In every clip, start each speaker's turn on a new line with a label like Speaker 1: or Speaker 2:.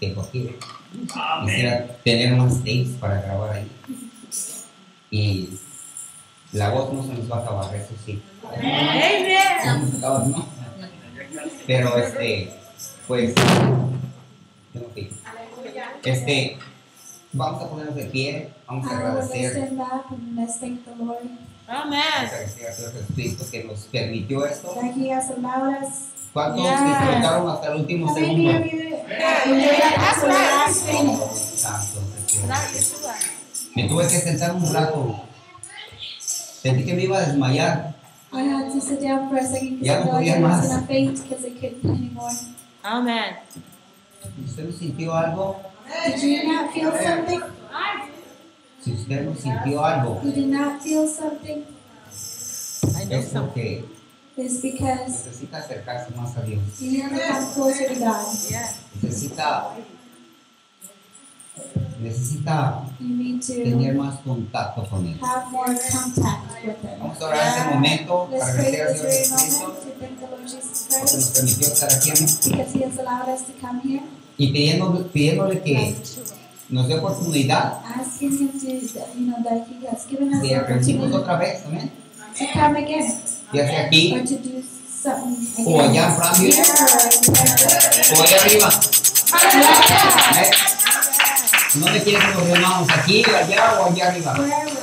Speaker 1: tengo aquí. Quisiera tener más takes para grabar ahí. Y la voz no se nos va a acabar, eso sí. No. Pero pues, tengo que ir. Vamos a ponernos de pie, vamos a agradecer. Agradecer a Dios Jesucristo que nos permitió esto. ¿Cuántos disfrutaron hasta el último segundo? Santo, me tuve que sentar un rato. Sentí que me iba a desmayar. Ya no podía más.
Speaker 2: Amen.
Speaker 1: ¿Usted no sintió algo?
Speaker 3: Did you not feel something?
Speaker 1: Si usted no sintió algo,
Speaker 3: You did not feel something?
Speaker 1: es porque
Speaker 3: It's because
Speaker 1: necesita acercarse más a Dios.
Speaker 3: you need to come closer to God.
Speaker 1: Necesita
Speaker 3: You need
Speaker 1: tener
Speaker 3: to
Speaker 1: más contacto con Él.
Speaker 3: have more contact with Him.
Speaker 1: Vamos a orar en este momento
Speaker 3: Let's
Speaker 1: para
Speaker 3: pray
Speaker 1: agradecer a
Speaker 3: this
Speaker 1: Dios
Speaker 3: very
Speaker 1: Jesucristo
Speaker 3: moment to thank the Lord Jesus
Speaker 1: porque nos
Speaker 3: Christ
Speaker 1: permitió estar aquí
Speaker 3: because He has allowed us to come here,
Speaker 1: y pidiéndole que nos dé oportunidad
Speaker 3: asking Him to, that He has given us
Speaker 1: de
Speaker 3: the
Speaker 1: reunirnos
Speaker 3: opportunity
Speaker 1: otra vez, amén.
Speaker 3: to come again
Speaker 1: Ya sea aquí
Speaker 3: or to do something
Speaker 1: o allá en
Speaker 3: again.
Speaker 1: Francia
Speaker 3: Here
Speaker 1: o allá arriba.
Speaker 3: or
Speaker 1: ¿Eh? No le quieren que nos reunamos aquí, allá o allá arriba.
Speaker 3: wherever.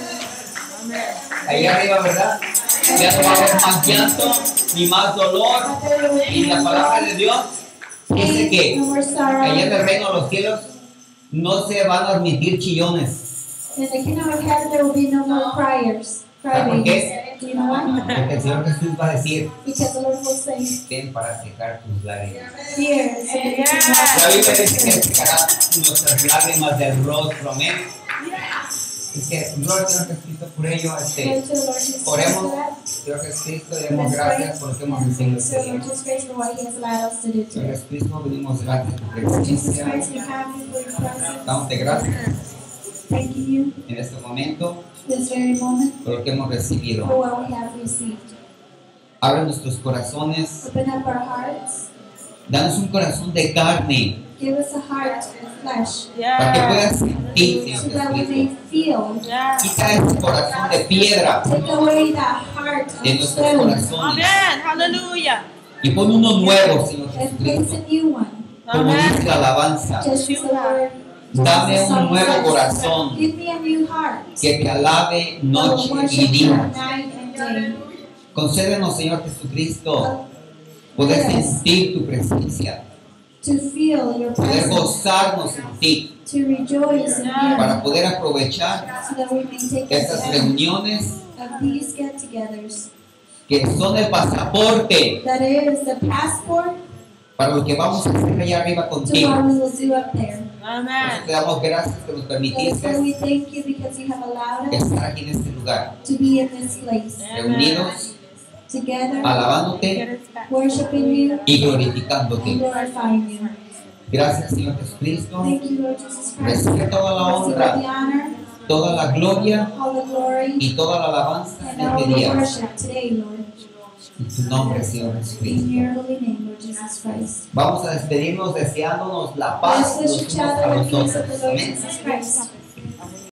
Speaker 1: Allá arriba, ¿verdad? Ya no va a haber más llanto ni más dolor. Y la palabra de Dios dice que
Speaker 3: No more sorrow.
Speaker 1: allá en el reino de los cielos no se van a admitir chillones.
Speaker 3: In the kingdom of heaven there will be no more criers.
Speaker 1: ¿Sabe por qué?
Speaker 3: Do you know why?
Speaker 1: Porque el Señor Jesús va a decir,
Speaker 3: Because the Lord will say,
Speaker 1: ven para secar tus lágrimas.
Speaker 3: here, so that you can
Speaker 1: La
Speaker 3: walk
Speaker 1: Biblia dice que secará nuestras lágrimas del rostro, amén. Es que gloria al Señor Jesucristo por ello.
Speaker 3: Pray to the Lord Jesus Christ
Speaker 1: Oremos,
Speaker 3: for that.
Speaker 1: Señor Jesucristo, demos gracias por lo que hemos recibido
Speaker 3: To
Speaker 1: este
Speaker 3: the
Speaker 1: día.
Speaker 3: Lord Jesus Christ for what He has allowed us to do
Speaker 1: Señor
Speaker 3: today.
Speaker 1: Jesucristo, venimos gracias por tu
Speaker 3: Lord Jesus
Speaker 1: presencia.
Speaker 3: Christ, we come before your presence,
Speaker 1: Damos gracias
Speaker 3: thanking you
Speaker 1: en este momento
Speaker 3: this very moment
Speaker 1: por lo que hemos
Speaker 3: for
Speaker 1: recibido.
Speaker 3: what we have received.
Speaker 1: Abre nuestros corazones,
Speaker 3: Open up our hearts.
Speaker 1: danos un corazón de carne
Speaker 3: Give us a heart of flesh
Speaker 1: para que puedas sentir, Señor
Speaker 3: so that we
Speaker 1: Jesucristo.
Speaker 3: may feel.
Speaker 1: Quita ese corazón de piedra
Speaker 3: Take away that heart
Speaker 1: de
Speaker 3: of
Speaker 1: nuestros
Speaker 3: stone
Speaker 1: corazones
Speaker 2: Amen. Hallelujah.
Speaker 1: y pon uno nuevo, Señor
Speaker 3: and place
Speaker 1: Jesucristo,
Speaker 3: a new one.
Speaker 1: como dice la alabanza.
Speaker 3: Just as the Lord
Speaker 1: Dame un nuevo corazón
Speaker 3: give me a new heart.
Speaker 1: que te alabe
Speaker 3: I will
Speaker 1: noche y
Speaker 3: worship you
Speaker 1: día.
Speaker 3: night and day.
Speaker 1: Concédenos, Señor Jesucristo, poder sentir tu presencia,
Speaker 3: To feel your
Speaker 1: poder
Speaker 3: presence.
Speaker 1: gozarnos en ti,
Speaker 3: To rejoice in you.
Speaker 1: para poder aprovechar
Speaker 3: So that we may take
Speaker 1: estas
Speaker 3: advantage
Speaker 1: reuniones
Speaker 3: of these get-togethers.
Speaker 1: que son el pasaporte
Speaker 3: That is the passport
Speaker 1: para lo que vamos a hacer allá arriba
Speaker 3: to
Speaker 1: contigo.
Speaker 3: what we will do up there.
Speaker 2: Amen.
Speaker 1: Te damos gracias que nos
Speaker 3: So
Speaker 1: permitiste
Speaker 3: we thank you because you have allowed us
Speaker 1: estar aquí en este lugar,
Speaker 3: to be in this place.
Speaker 1: reunidos,
Speaker 3: Together,
Speaker 1: alabándote
Speaker 3: worshiping you
Speaker 1: y
Speaker 3: and
Speaker 1: glorificándote.
Speaker 3: glorifying you.
Speaker 1: Gracias, Señor Jesucristo.
Speaker 3: Thank you, Lord Jesus Christ.
Speaker 1: Recibe toda la
Speaker 3: Receive all the
Speaker 1: honra,
Speaker 3: honor,
Speaker 1: toda la gloria
Speaker 3: all the glory,
Speaker 1: y toda la alabanza
Speaker 3: and
Speaker 1: en
Speaker 3: all
Speaker 1: este
Speaker 3: the
Speaker 1: día.
Speaker 3: worship today, Lord.
Speaker 1: En tu nombre, Señor
Speaker 3: In
Speaker 1: Jesucristo.
Speaker 3: your holy name, Lord Jesus Christ.
Speaker 1: Vamos a despedirnos deseándonos la paz
Speaker 3: Let's wish
Speaker 1: los
Speaker 3: each
Speaker 1: unos
Speaker 3: other
Speaker 1: a
Speaker 3: the
Speaker 1: los
Speaker 3: peace of
Speaker 1: otros.
Speaker 3: the Lord
Speaker 1: Amén.
Speaker 3: Jesus Christ.